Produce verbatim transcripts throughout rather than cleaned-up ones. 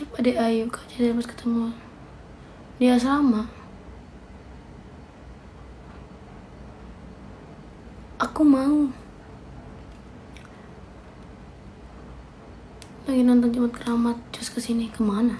Siapa Dek Ayu? Kak jadi dapat ketemu di asrama. Aku mau. Lagi nonton Jumat Keramat, terus kesini kemana?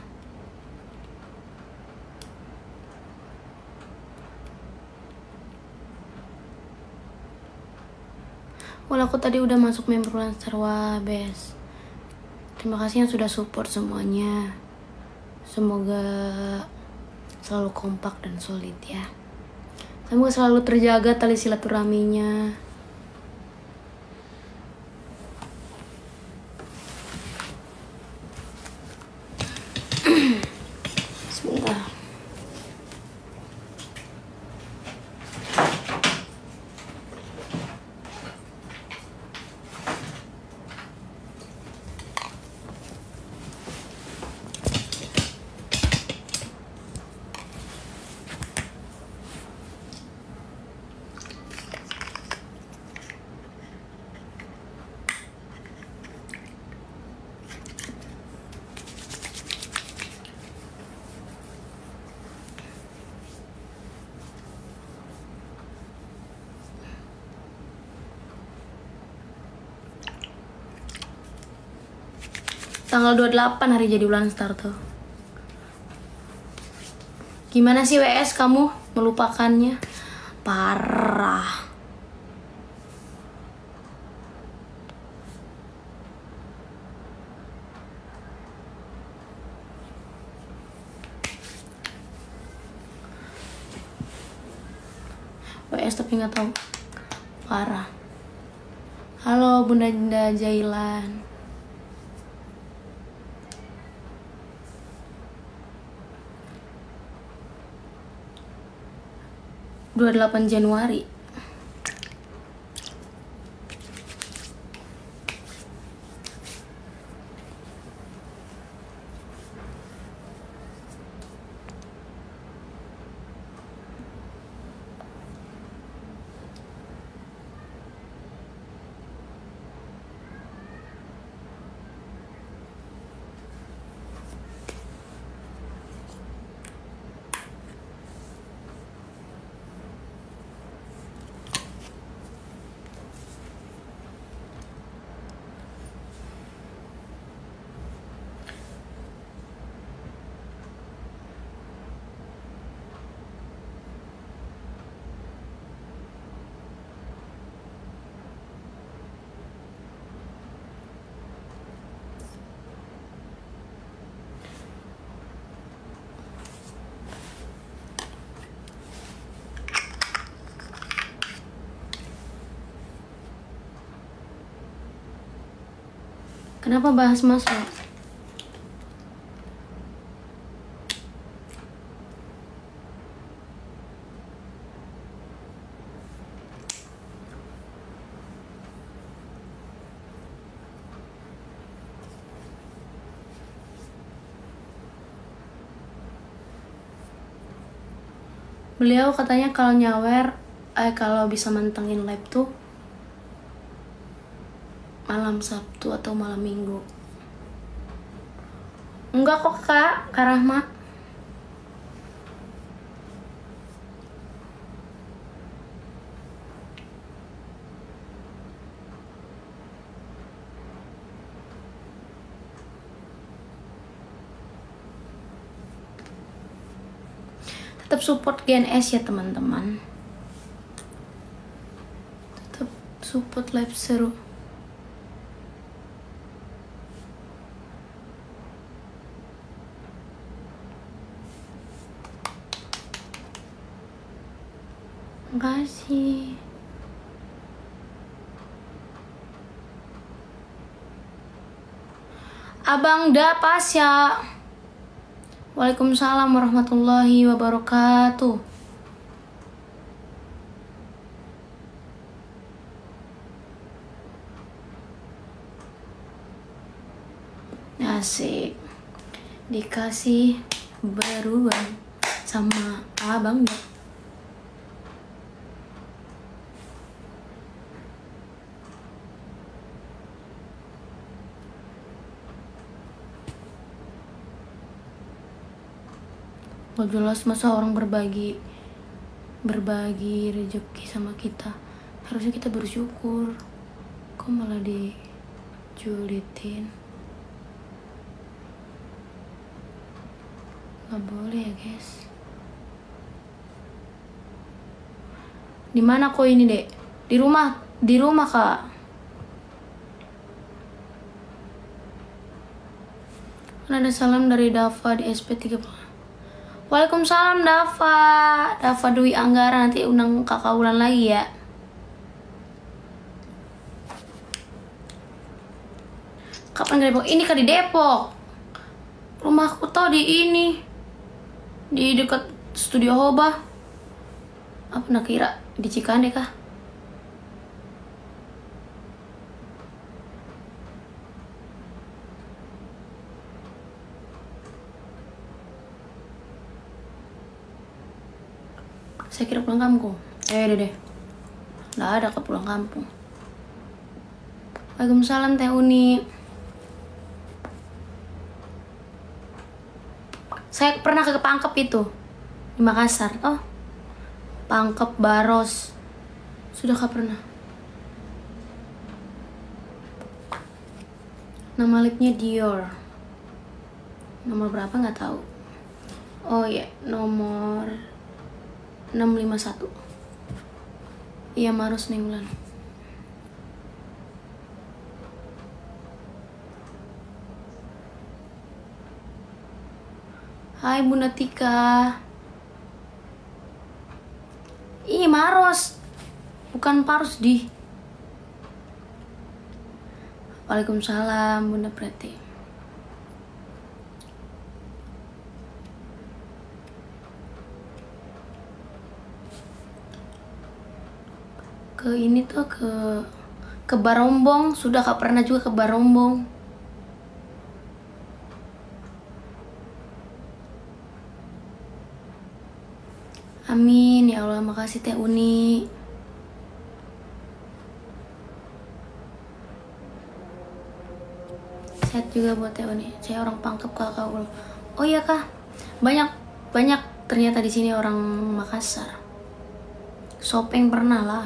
Walau aku tadi udah masuk member Landstar. Wah, best. Terima kasih yang sudah support semuanya. Semoga selalu kompak dan solid ya. Semoga selalu terjaga tali silaturahminya. Sebentar. Tanggal dua puluh delapan hari jadi ulang start tuh. Gimana sih W S kamu melupakannya? Parah. W S tapi nggak tahu. Parah. Halo Bunda Dinda Jailan. dua puluh delapan Januari. Kenapa bahas masuk? Beliau katanya kalau nyawer, eh kalau bisa mantengin live tuh malam Sabtu atau malam Minggu. Enggak kok kak, Kak Rahma. Tetap support G N S ya teman-teman. Tetap support live seru. Makasih. Abang Da Pasya. Waalaikumsalam warahmatullahi wabarakatuh. Asik. Dikasih baruan sama Abang Da. Gak jelas, masa orang berbagi berbagi rezeki sama kita, harusnya kita bersyukur. Kok malah dijulitin? Gak boleh ya guys. Di mana kok ini dek? Di rumah, di rumah kak. Ada salam dari Dava di S P tiga. Waalaikumsalam Dava. Dava Dwi Anggara, nanti undang kakak Ulan lagi ya. Kapan ke Depok? Ini kak di Depok. Rumahku tau di ini, di dekat Studio Hoba. Apa nak kira di Cikande kah? Saya kira pulang kampung. Eh deh deh, nggak ada ke pulang kampung. Waalaikumsalam Teh Uni. Saya pernah ke Pangkep itu di Makassar. Oh, Pangkep Baros. Sudah kah pernah? Nama lipnya Dior. Nomor berapa nggak tahu. Oh ya, nomor enam lima satu. Iya Maros nih Ulan. Hai Bunda Tika. Ih Maros, bukan Paros di. Waalaikumsalam Bunda Preti. Ke ini tuh ke ke Barombong. Sudah kak pernah juga ke Barombong. Amin ya Allah, makasih Teh Uni. Sehat juga buat Teh Uni. Saya orang Pangkep kakak Ul. Oh iya kah? Banyak banyak ternyata di sini orang Makassar. Sopeng pernah lah.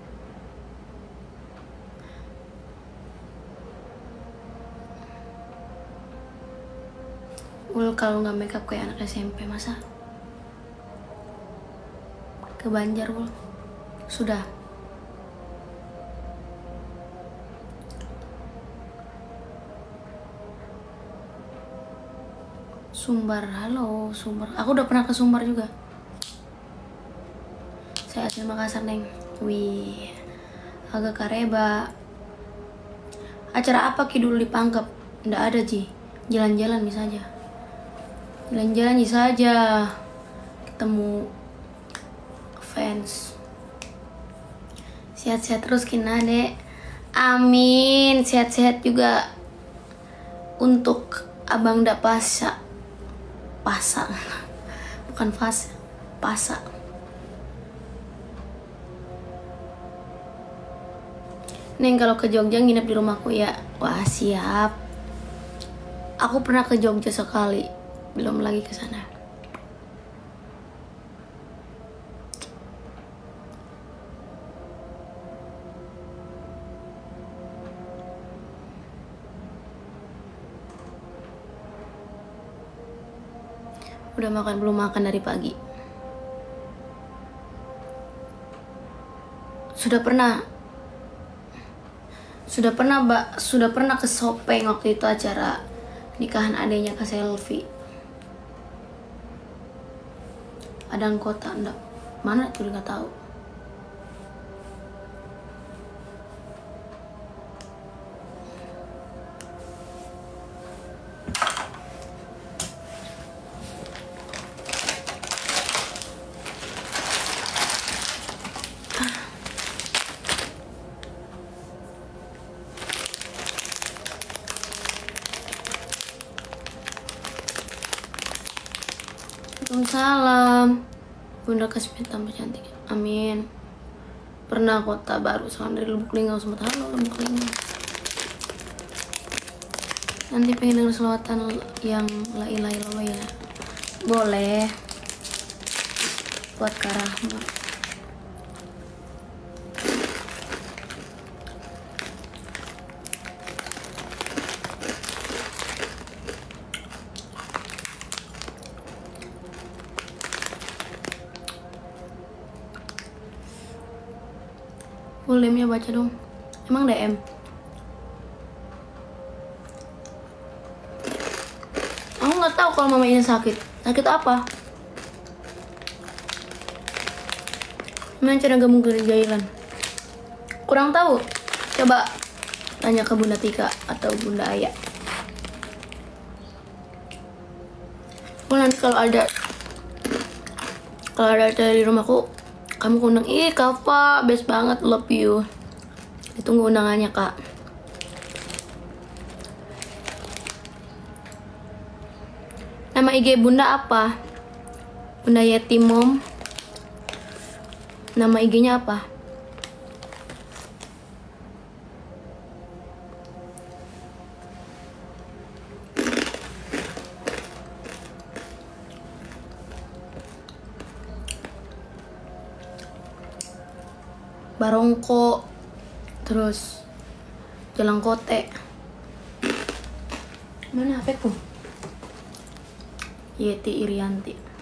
Ul kalau nggak makeup kayak anak S M P masa? Ke Banjar Ul. Sudah. Sumbar, halo Sumbar. Aku udah pernah ke Sumbar juga. Saya asli Makassar neng. Wih, agak kareba. Acara apa Ki dulu di Pangkep? Nggak ada Ji. Jalan-jalan bisa aja. Jalan-jalan bisa aja. Ketemu fans. Sehat-sehat terus Kina dek. Amin. Sehat-sehat juga untuk abang dak pasa. Pasa. Bukan fasa. Pasa. Neng kalau ke Jogja nginep di rumahku ya. Wah siap. Aku pernah ke Jogja sekali. Belum lagi ke sana. Udah makan belum? Makan dari pagi. Sudah pernah Sudah pernah Mbak, sudah pernah ke Sopeng waktu itu acara nikahan adanya ke Selfie. Adang kota enggak. Mana tuh nggak tahu. Waalaikumsalam. Bunda Kasmi tambah cantik. Amin. Pernah kota baru soalnya dari Lubuk Linggau sempat. Halo Lubuk Linggau. Nanti pengen denger selawatan yang la ilaha illallah ya. Boleh. buat Kak Rahma. Bolehnya baca dong. Emang D M? Aku nggak tahu kalau mama ini sakit. Sakit apa? Memang cara gabung kerjailan. Kurang tahu. Coba tanya ke Bunda Tika atau Bunda Aya. Oh, nanti kalau ada kalau ada dari rumahku, kamu undang. Ih, Kava, best banget, love you. Ditunggu undangannya, Kak. Nama I G Bunda apa? Bunda Yeti Mom. Nama I G-nya apa? Barongko, terus Jalangkote. Mana H P-ku? Yeti Irianti.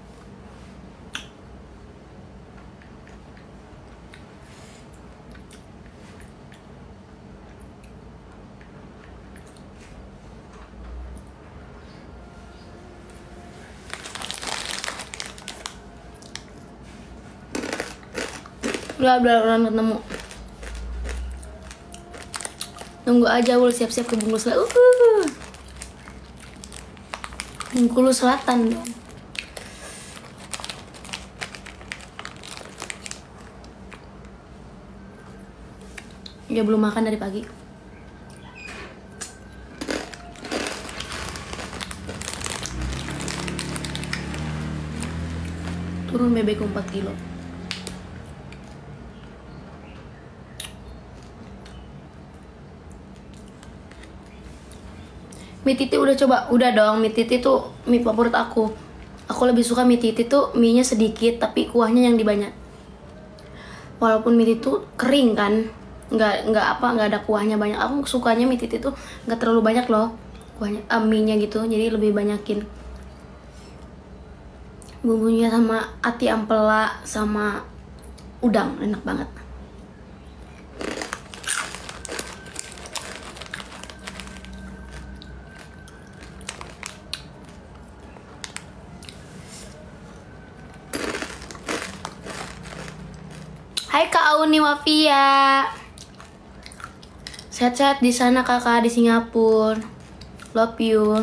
Udah, udah orang ketemu. Tunggu aja, Wul siap-siap ke Bengkulu Selatan. Uh, Bengkulu Selatan dong. Dia belum makan dari pagi. Turun bebekku empat kilo. Mie titi udah coba? Udah dong, mie titi tuh mie favorit aku. Aku lebih suka mie titi tuh mie-nya sedikit tapi kuahnya yang dibanyak. Walaupun mie titi tuh kering kan, nggak nggak apa nggak ada kuahnya banyak. Aku sukanya mie titi tuh nggak terlalu banyak loh kuahnya, uh, mie-nya gitu. Jadi lebih banyakin bumbunya sama ati ampela sama udang, enak banget. Hai Kak Auni Wafia. Sehat-sehat di sana Kakak, di Singapura. Love you.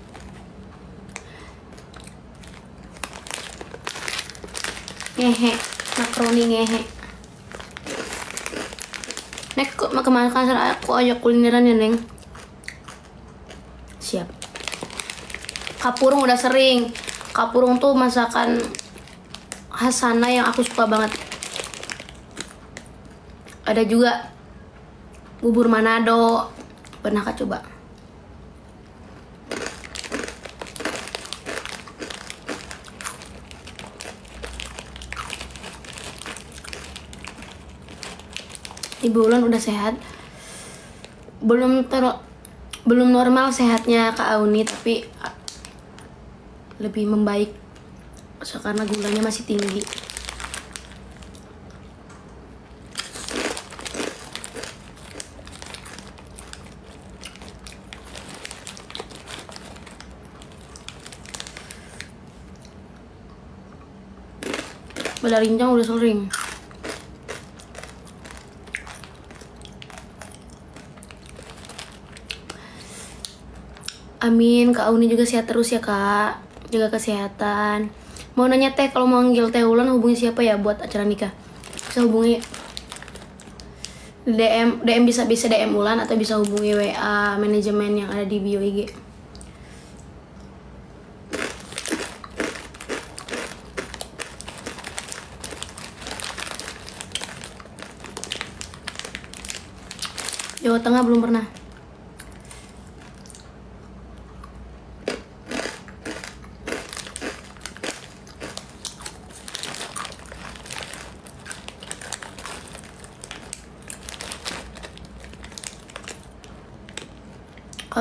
Ngehe, makaroni ngehe. Nek kok makan aku ajak kulineran ya, Neng. Siap. Kapurung udah sering. Kapurung tuh masakan khas sana yang aku suka banget. Ada juga bubur Manado. Pernah Kak coba? Ibu Ulan udah sehat. Belum ter belum normal sehatnya Kak Auni, tapi lebih membaik karena gulanya masih tinggi. Bela rincang udah sering. Amin, Kak Auni juga sehat terus ya Kak. Jaga kesehatan. Mau nanya Teh, kalau mau manggil Teh Ulan hubungi siapa ya buat acara nikah? Bisa hubungi D M, D M bisa bisa D M Ulan atau bisa hubungi W A manajemen yang ada di bio I G. Jawa Tengah belum pernah.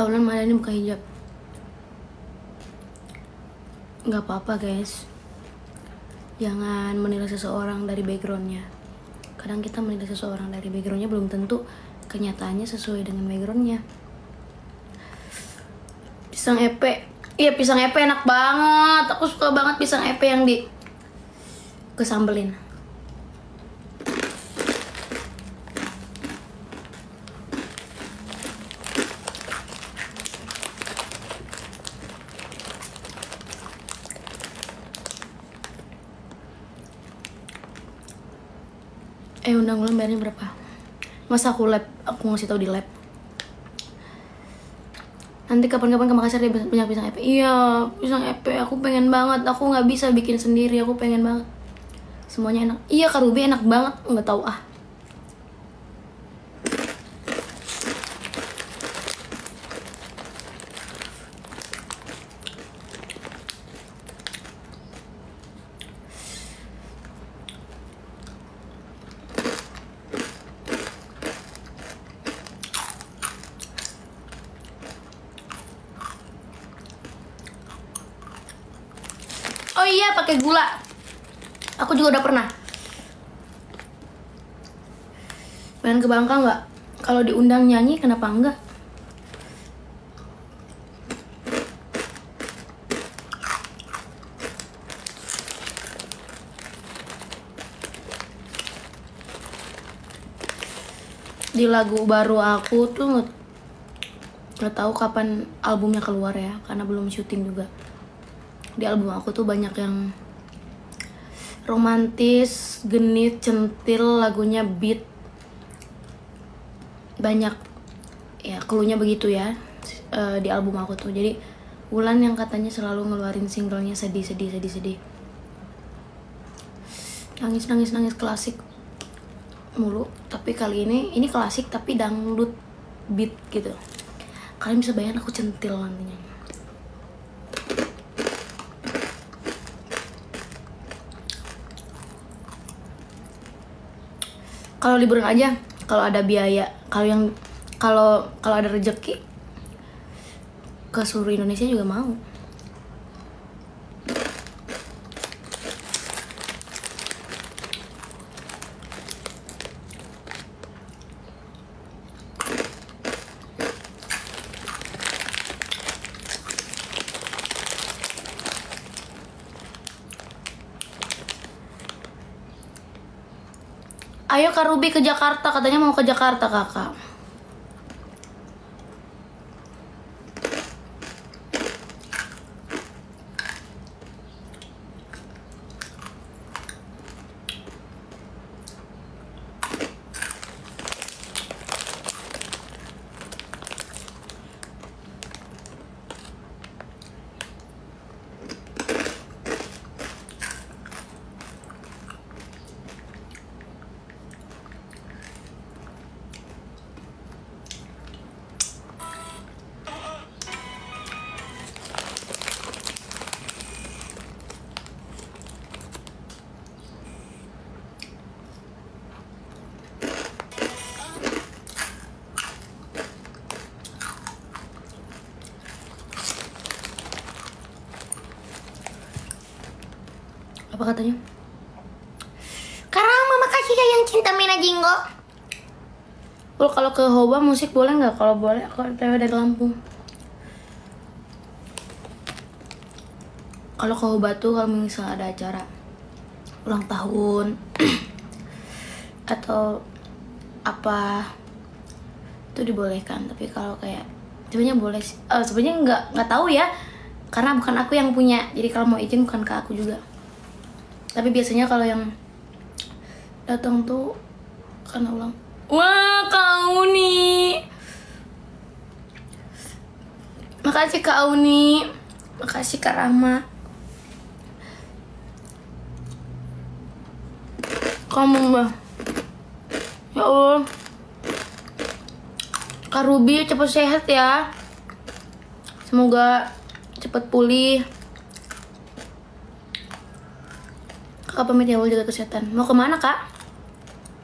Kak Ulan malah ini buka hijab. Nggak apa-apa guys, jangan menilai seseorang dari backgroundnya. Kadang kita menilai seseorang dari backgroundnya belum tentu kenyataannya sesuai dengan backgroundnya. Pisang epe, iya pisang epe enak banget. Aku suka banget pisang epe yang di kesambelin. Eh undang ulang bayarnya berapa? Masa aku lab, aku ngasih tahu di lab. Nanti kapan-kapan ke Makassar dia banyak pisang epe. Iya, pisang epe aku pengen banget. Aku nggak bisa bikin sendiri, aku pengen banget. Semuanya enak. Iya, Kak Ruby enak banget. Nggak tahu ah. Oh iya, pakai gula. Aku juga udah pernah. Pengen ke Bangka nggak? Kalau diundang nyanyi, kenapa enggak? Di lagu baru aku tuh nggak nggak tahu kapan albumnya keluar ya, karena belum syuting juga. Di album aku tuh banyak yang romantis, genit, centil, lagunya beat, banyak ya cluenya begitu ya uh, di album aku tuh. Jadi Wulan yang katanya selalu ngeluarin singlenya sedih sedih sedih sedih, nangis nangis nangis klasik mulu. Tapi kali ini ini klasik tapi dangdut beat gitu. Kalian bisa bayangin aku centil nantinya. Kalau liburan aja, kalau ada biaya, kalau yang kalau kalau ada rezeki ke seluruh Indonesia juga mau. Ayo Kak Ruby ke Jakarta, katanya mau ke Jakarta kakak. Apa katanya? Karena mama kasih ya yang cinta Mina Jinggo. Lo kalau ke Hoba musik boleh nggak? Kalau boleh aku T W dari Lampung. Kalau ke Hoba tuh kalau misalnya ada acara ulang tahun atau apa itu dibolehkan. Tapi kalau kayak sebenarnya boleh sih. Uh, sebenarnya nggak nggak tahu ya, karena bukan aku yang punya. Jadi kalau mau izin bukan ke aku juga. Tapi biasanya kalau yang datang tuh karena ulang. Wah, Kak Uni. Makasih Kak Uni. Makasih Kak Rahma. Kamu mbak. Ya Allah. Kak Ruby cepet sehat ya. Semoga cepet pulih. Kakak pamit ya, jaga kesehatan. Mau kemana kak?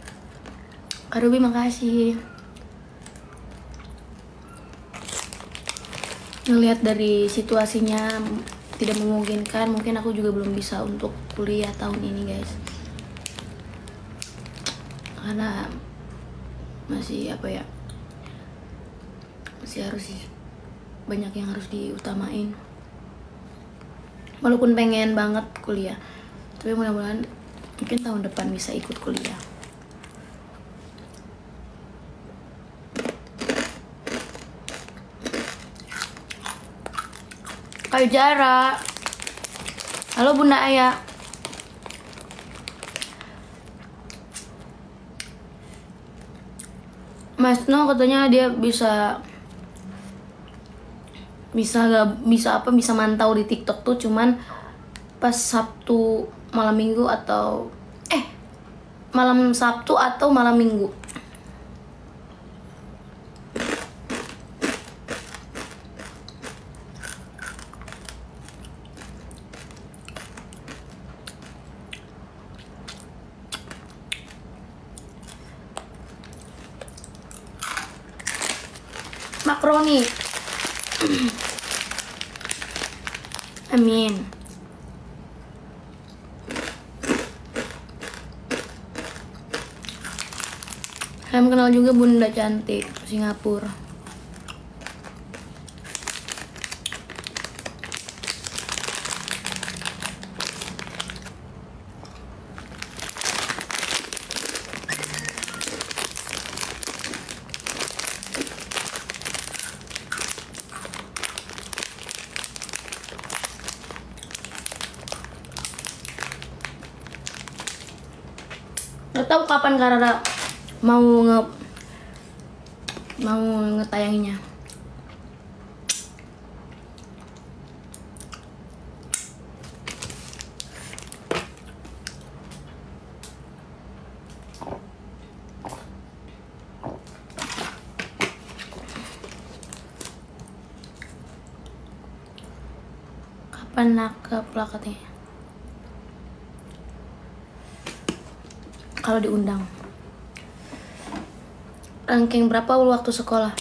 Kak Ruby makasih. ngelihat dari situasinya tidak memungkinkan, mungkin aku juga belum bisa untuk kuliah tahun ini guys, karena masih apa ya, masih harus banyak yang harus diutamain. Walaupun pengen banget kuliah, tapi mudah-mudahan mungkin tahun depan bisa ikut kuliah. Kayu Jara, halo Bunda Ayah. Mas No katanya dia bisa bisa gak bisa apa bisa mantau di TikTok tuh cuman pas Sabtu malam Minggu atau eh malam Sabtu atau malam Minggu. Makroni. Amin. Salam kenal juga Bunda Cantik Singapura. Gak tahu kapan Karara mau nge mau ngetayanginya. Kapan nak ke plakatnya? Kalau diundang. Ranking berapa waktu sekolah?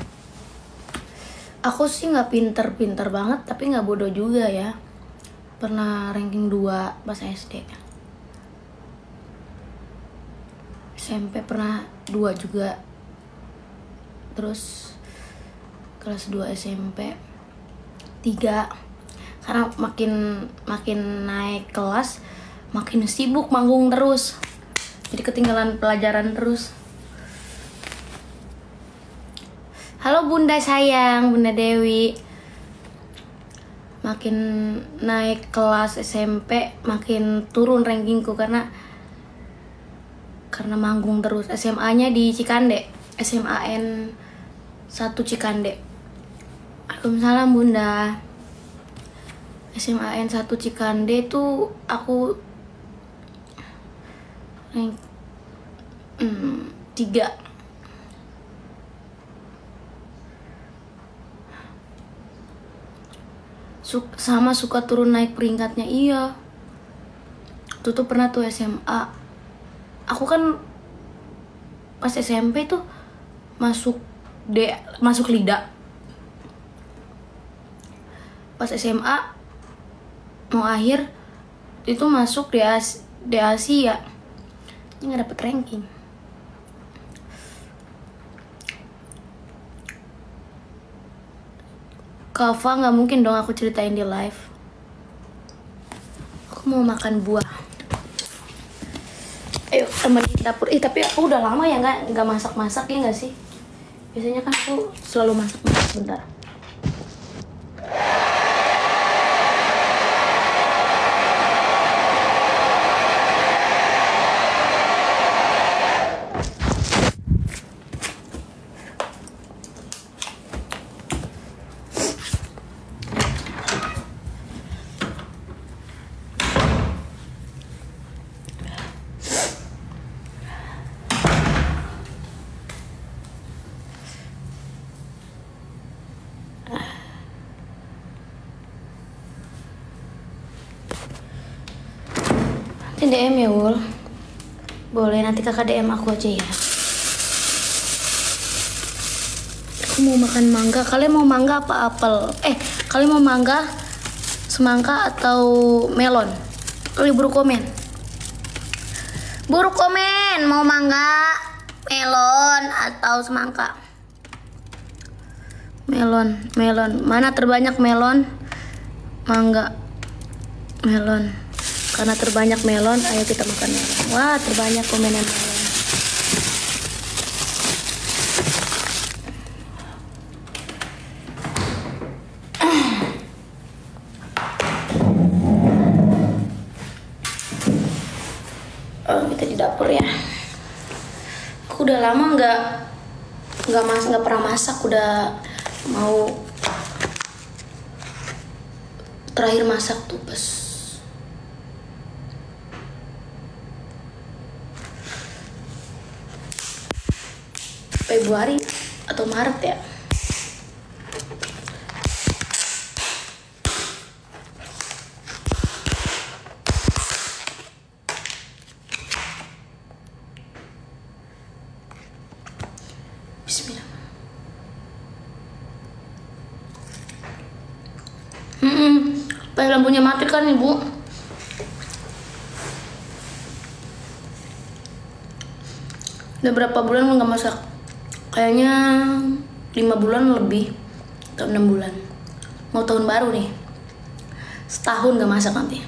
Aku sih nggak pinter-pinter banget, tapi nggak bodoh juga ya. Pernah ranking dua pas S D. S M P pernah dua juga. Terus kelas dua S M P tiga. Karena makin makin naik kelas, makin sibuk manggung terus. Jadi ketinggalan pelajaran terus. Halo Bunda sayang, Bunda Dewi. Makin naik kelas S M P, makin turun rankingku karena karena manggung terus. S M A-nya di Cikande, S M A N satu Cikande. Waalaikumsalam Bunda. S M A N satu Cikande tuh aku rank hmm, tiga. Suk sama suka turun naik peringkatnya, iya. Tuh tuh pernah tuh S M A. Aku kan pas S M P tuh masuk D, masuk Lida. Pas S M A mau akhir itu masuk di As di Asia. Ini nggak dapet ranking. Kava nggak mungkin dong aku ceritain di live. Aku mau makan buah. Ayo teman di dapur. Ih tapi aku udah lama ya nggak nggak masak-masak ya nggak sih? Biasanya kan aku selalu masak-masak bentar. D M ya Wul. Boleh nanti kakak D M aku aja ya. Aku mau makan mangga. Kalian mau mangga apa apel? Eh, kalian mau mangga, semangka atau melon? Kalian buru komen. Buru komen, mau mangga, melon atau semangka? Melon, melon. Mana terbanyak melon? Mangga, melon. Karena terbanyak melon, ayo kita makan melon. Wah, terbanyak komenan melon. Oh, kita di dapur ya. Aku udah lama nggak nggak mas nggak pernah masak. Udah mau terakhir masak tuh pas Februari atau Maret ya. Bismillah. Hmm, pas lampunya mati kan ibu. Udah berapa bulan nggak masak? Kayaknya lima bulan lebih atau enam bulan. Mau tahun baru nih. Setahun nggak masak nanti.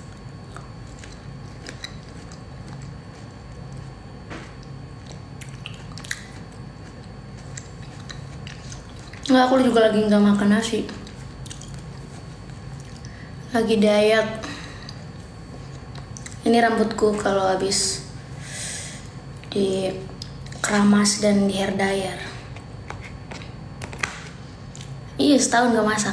Nggak, aku juga lagi nggak makan nasi. Lagi diet. Ini rambutku kalau habis di keramas dan di hair dryer. Iya, setahun nggak masak.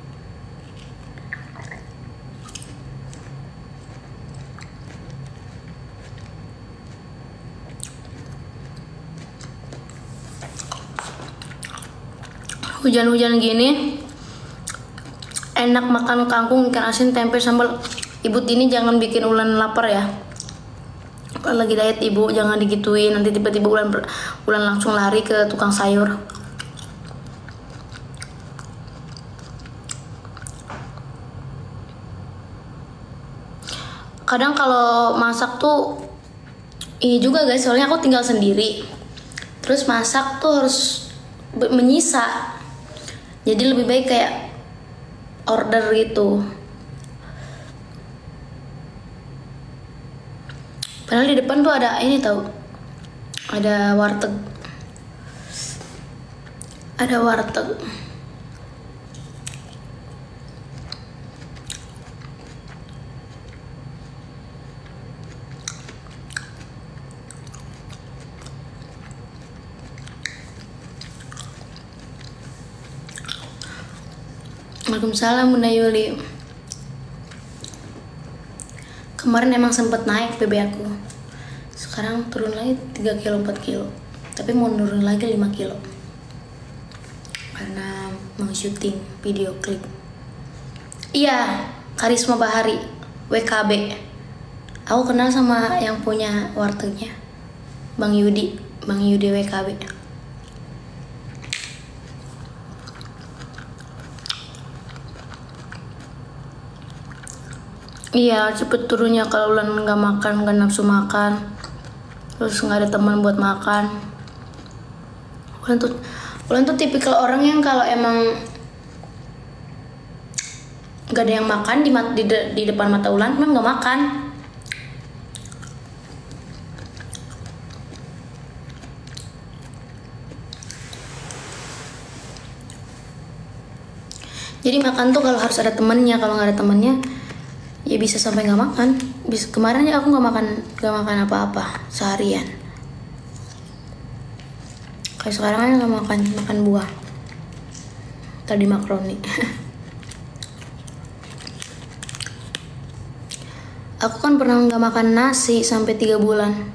Hujan-hujan gini enak makan kangkung, ikan asin, tempe, sambal. Ibu Tini jangan bikin Ulan lapar ya. Kalau lagi diet ibu jangan digituin, nanti tiba-tiba Ulan Ulan langsung lari ke tukang sayur. Kadang kalau masak tuh ini juga guys, soalnya aku tinggal sendiri. Terus masak tuh harus menyisa. Jadi lebih baik kayak order gitu. Padahal di depan tuh ada ini tahu. Ada warteg. Ada warteg. Waalaikumsalam Bunda Yuli. Kemarin emang sempet naik B B aku. Sekarang turun lagi tiga kilo empat kilo. Tapi mau turun lagi lima kilo. Karena mau syuting video klip. Iya, Karisma Bahari W K B. Aku kenal sama yang punya wartegnya, Bang Yudi, Bang Yudi W K B. Iya, cepet turunnya kalau Ulan nggak makan, nggak nafsu makan, terus nggak ada teman buat makan. Ulan tuh, Ulan tuh tipikal orang yang kalau emang nggak ada yang makan di, di, di depan mata Ulan, Ulan nggak makan. Jadi makan tuh kalau harus ada temennya, kalau nggak ada temennya ya bisa sampai nggak makan. Bisa kemarin ya aku nggak makan nggak makan apa-apa seharian. Kayak sekarang aja nggak makan makan buah. Tadi makaroni. Aku kan pernah nggak makan nasi sampai tiga bulan.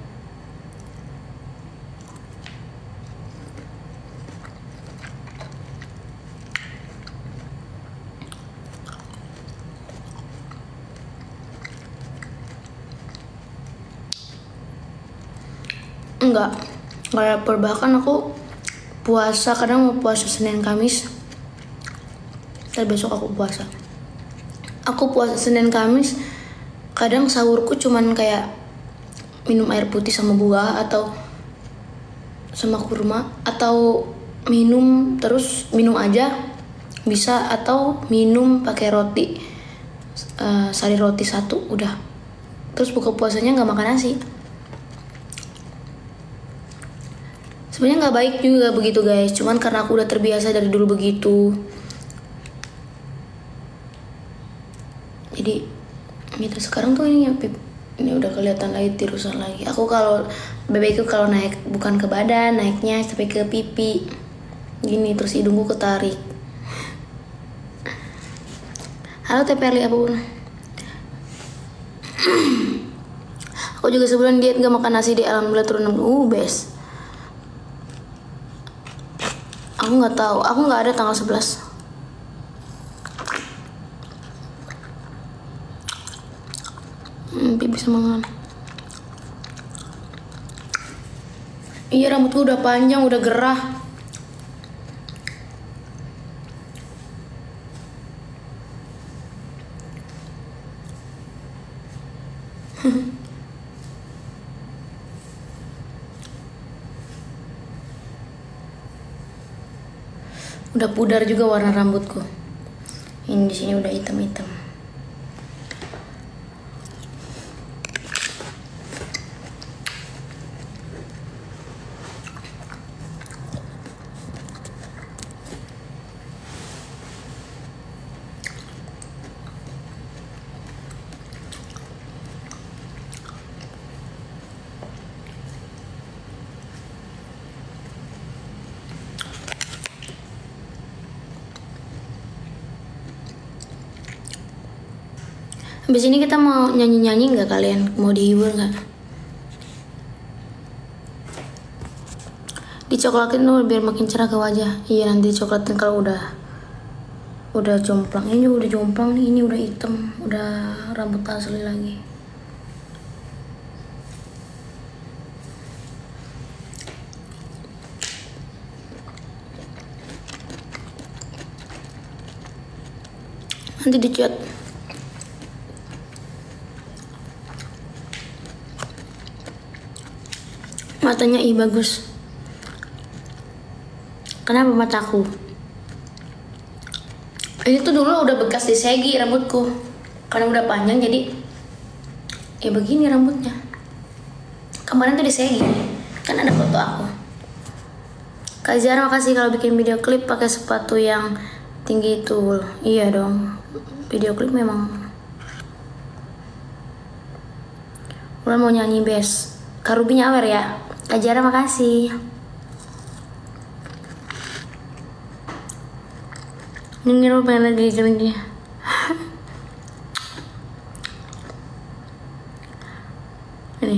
Enggak, enggak lapar. Bahkan aku puasa, kadang mau puasa Senin Kamis. Ntar besok aku puasa. Aku puasa Senin Kamis, kadang sahurku cuman kayak minum air putih sama buah atau sama kurma, atau minum terus minum aja bisa, atau minum pakai roti, uh, sari roti satu udah. Terus buka puasanya nggak makan nasi. Sebenarnya nggak baik juga begitu guys, cuman karena aku udah terbiasa dari dulu begitu. Jadi gitu sekarang tuh ini ya Pip, ini udah kelihatan lagi tirusan lagi. Aku kalau B B Q kalau naik bukan ke badan, naiknya sampai ke pipi gini, terus hidungku ketarik. Halo T P L apapun. Aku juga sebulan diet gak makan nasi, di alhamdulillah turun enam uh best. Aku nggak tahu, aku nggak ada tanggal sebelas. Hmm, bisa makan. Iya, rambutku udah panjang, udah gerah. Udah pudar juga warna rambutku. Ini di sini udah hitam-hitam. Habis ini kita mau nyanyi-nyanyi nggak kalian? Mau dihibur nggak? Dicoklatin dulu biar makin cerah ke wajah. Iya, nanti dicoklatin kalau udah udah jomplang. Ini udah jomplang nih, ini udah hitam, udah rambut asli lagi. Nanti dicat. Matanya ih bagus. Kenapa mataku? Ini tuh dulu udah bekas disegi rambutku, karena udah panjang jadi ya begini rambutnya. Kemarin tuh disegi, kan ada foto aku. Kak Zara makasih kalau bikin video klip pakai sepatu yang tinggi itu. Iya dong, video klip memang. Udah mau nyanyi best. Kak Ruby nyawer ya. Kak Zara makasih. Ini lo pengen lagi lagi. Ini.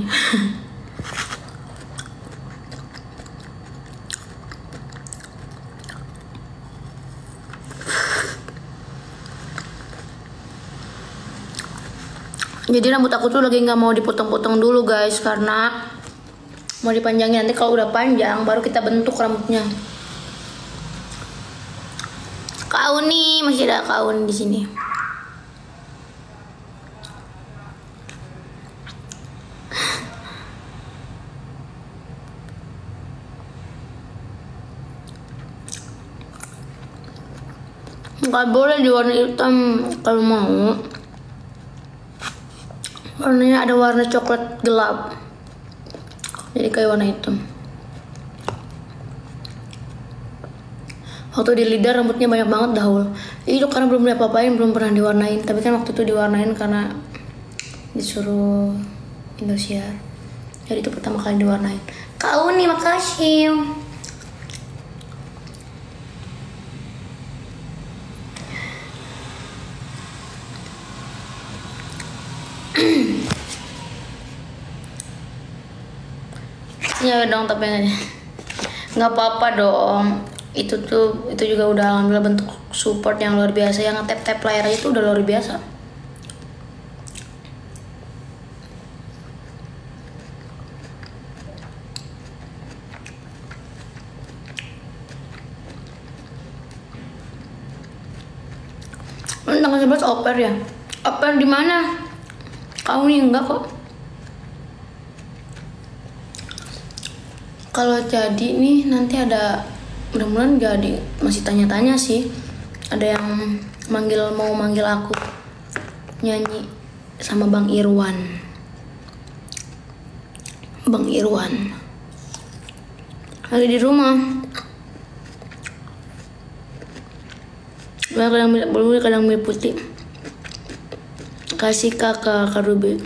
Jadi rambut aku tuh lagi nggak mau dipotong-potong dulu guys, karena mau dipanjangin. Nanti kalau udah panjang baru kita bentuk rambutnya. Kau nih masih ada kaun di sini. Nggak boleh di warna hitam kalau mau. Warnanya ada warna coklat gelap, jadi kayak warna hitam. Waktu di lidah rambutnya banyak banget dahulu. Itu karena belum diapa-apain, belum pernah diwarnain. Tapi kan waktu itu diwarnain karena disuruh Indosiar. Jadi itu pertama kali diwarnain. Kau nih makasih. Ya dong, tapi nggak apa-apa dong. Itu tuh itu juga udah alhamdulillah bentuk support yang luar biasa. Yang tap-tap layar aja itu udah luar biasa. Tanggal sebelas oper ya? Oper di mana? Kau nih enggak kok. Kalau jadi nih nanti ada, mudah-mudahan jadi, masih tanya-tanya sih. Ada yang manggil, mau manggil aku nyanyi sama Bang Irwan. Bang Irwan lagi di rumah. Kadang bulu, kadang mie putih. Kasih kakak Karubi.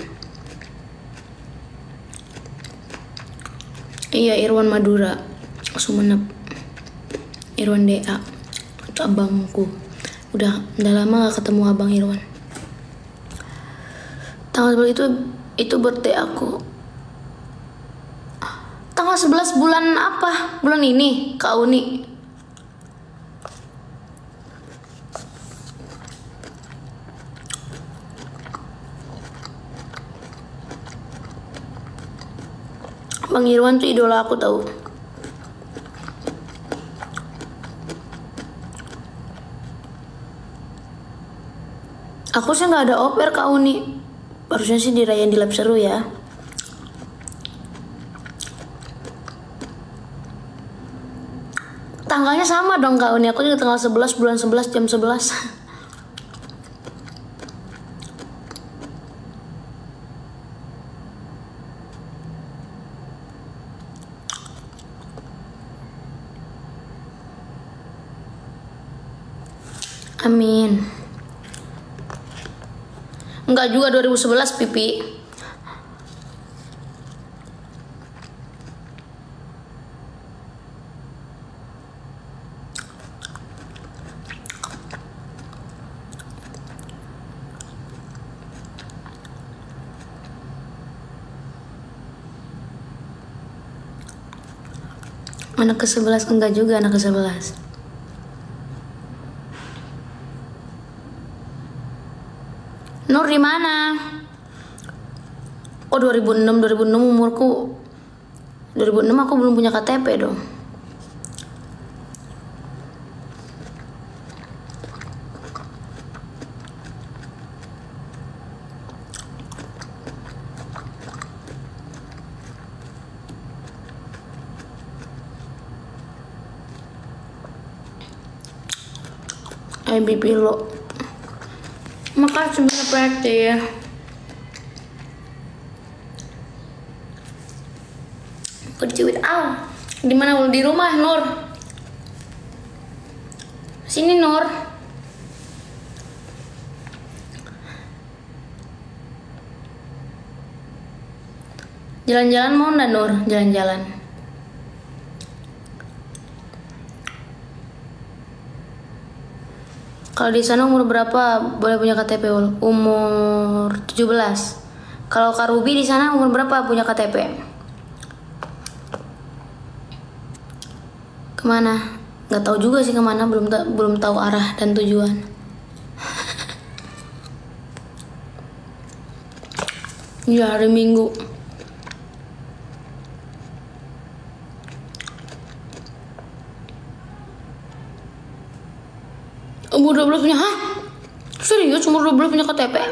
Iya, Irwan Madura, Sumenep. Irwan D A, itu abangku. Udah, udah lama gak ketemu abang Irwan. Tanggal sebelas itu itu birthday aku. Tanggal sebelas bulan apa? Bulan ini, Kak Uni. Bang Irwan tuh idola aku tahu. Aku sih nggak ada oper Kak Uni. Harusnya sih dirayain di lab seru ya. Tanggalnya sama dong Kak Uni. Aku juga tanggal sebelas bulan sebelas jam sebelas. Amin. Enggak juga dua ribu sebelas Pipi. Anak ke sebelas enggak juga anak ke sebelas. Nur di mana? Oh dua ribu enam, dua ribu enam umurku. dua ribu enam aku belum punya K T P dong. I B P lo. Makasih banyak berarti ya. Bercuit aw. Di mana lu di rumah Nur? Sini Nur. Jalan-jalan mau nggak Nur? Jalan-jalan. Kalau di sana umur berapa boleh punya K T P? Umur tujuh belas. Kalau Karubi di sana umur berapa punya K T P? Kemana? Nggak tahu juga sih kemana, belum belum tahu arah dan tujuan. Ya hari Minggu. Umur dua belas punya, hah? Serius umur dua belas punya K T P?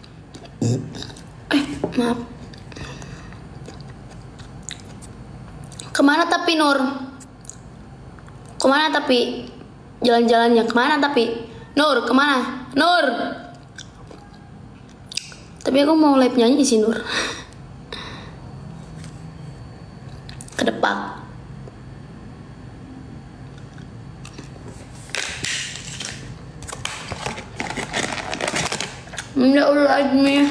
Eh, maaf. Kemana tapi Nur? Kemana tapi? Jalan-jalannya kemana tapi? Nur, kemana? Nur! Tapi aku mau live nyanyi sih Nur. Kedepak. Ya Allah Admi.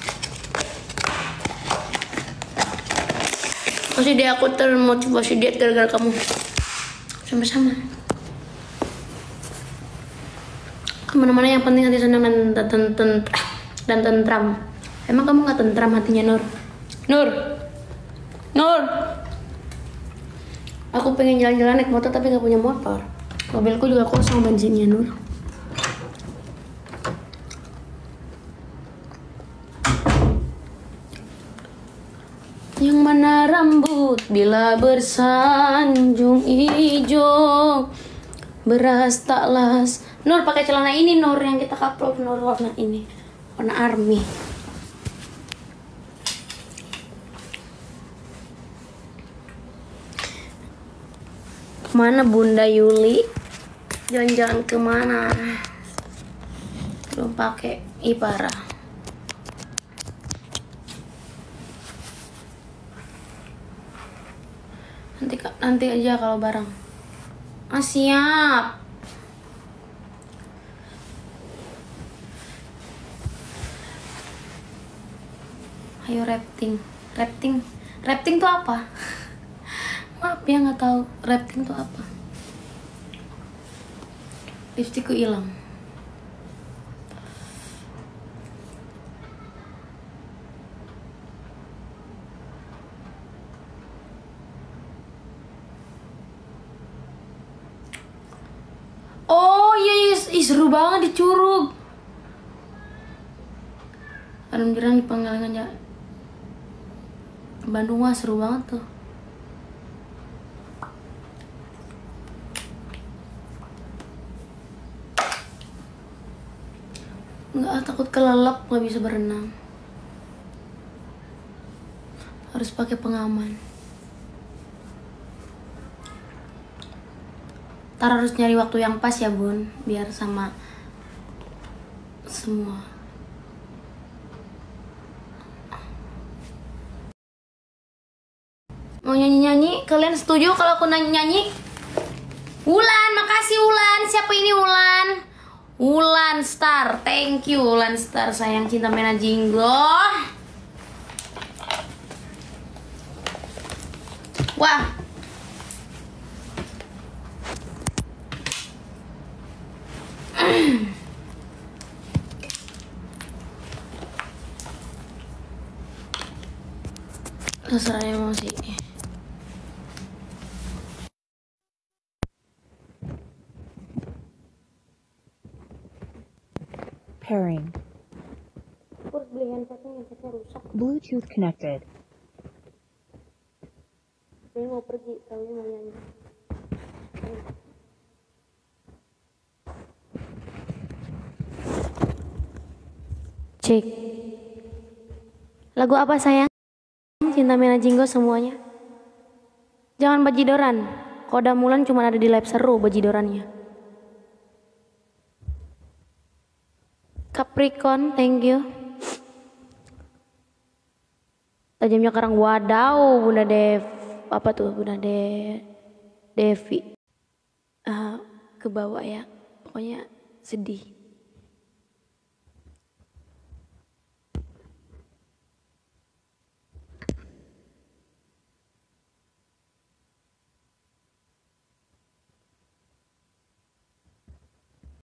Pasti dia aku termotivasi diet gara-gara kamu. Sama-sama. Kemana-mana yang penting hati senang dan dan, dan, dan tentram. Emang kamu nggak tentram hatinya Nur? Nur, Nur. Aku pengen jalan-jalan naik motor tapi nggak punya motor. Mobilku juga kosong bensinnya Nur. Yang mana rambut bila bersanjung ijo, beras tak las Nur pakai celana ini, Nur yang kita upload, Nur warna ini, warna army. Kemana Bunda Yuli? Jalan-jalan kemana? Belum pakai Ipara. Nanti nanti aja kalau bareng. Ah, siap. Ayo rafting, rafting, rafting tuh apa? Maaf ya nggak tahu rafting tuh apa. Lipstikku hilang. Oh iya, yes. Ih, seru banget di Curug. Alhamdulillah di Pangalengan ya. Bandung mah seru banget tuh. Nggak, takut kelelep, nggak bisa berenang. Harus pakai pengaman. Ntar harus nyari waktu yang pas ya Bun, biar sama semua. Mau nyanyi-nyanyi? Kalian setuju kalau aku nyanyi-nyanyi? Wulan, makasih Wulan. Siapa ini Wulan? Wulan Star, thank you Wulan Star, sayang cinta Mena Jinggo. Wah, terserah emosi. Pairing. Aku harus beli handphonenya, handphonenya rusak. Bluetooth connected. Ini mau pergi, tapi mau nyanyi. Cek. Lagu apa sayang? Cinta Mena Jinggo semuanya. Jangan bajidoran. Koda Mulan cuma ada di live seru bajidorannya. Capricorn, thank you. Tajamnya karang, wadaw, Bunda Dev. Apa tuh Bunda De Devi? Uh, ke bawah ya. Pokoknya sedih.